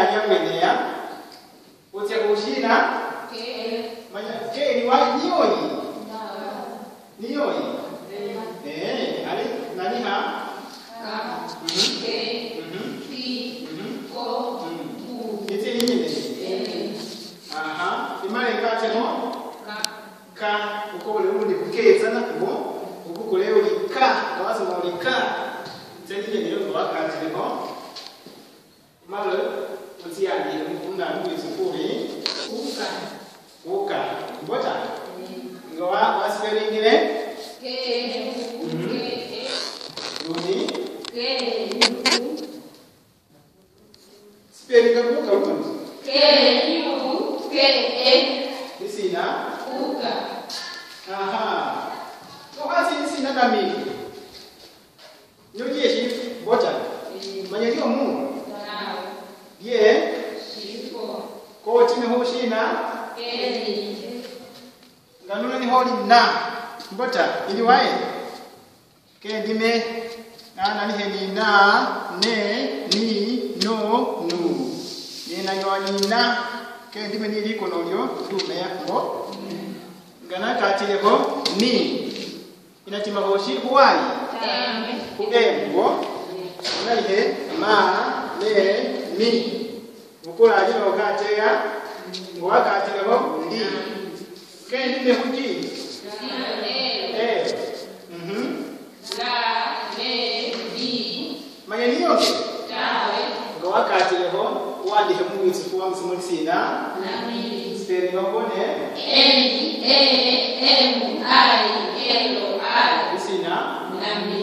ya kwenea utia kushina manya ke ni wa nioi ali nani ha iti nyingine imale kate no ka uko ule uli kukeza na kubo uko leo ni ka kawaza na uli ka tena ndio kwa wakati leo mara utia ni mkunda ndio sifuri uka mbota ngoa wasipeli nyingine Rudi speli kabuka rudi Isina uka Toka sina kami Nyuji yeshi bota Manyelio mu Ye Ko chime hoshina Ganuna ni holi na Bota iliwae Kendime nani heni na ne ni no nu Yena nyoni na kendime ni liko nolio dume yako Ngana katileko ni inatima hoshi huwai Kuembo Unalihe ma le mi Mukula ajina wakatea Mwakatileko ndi Kendime huji Manyelio Ngo wakati leho uandike mwisi kuwa msimuli sina Speri ngokone N-A-M-I-L-I Sina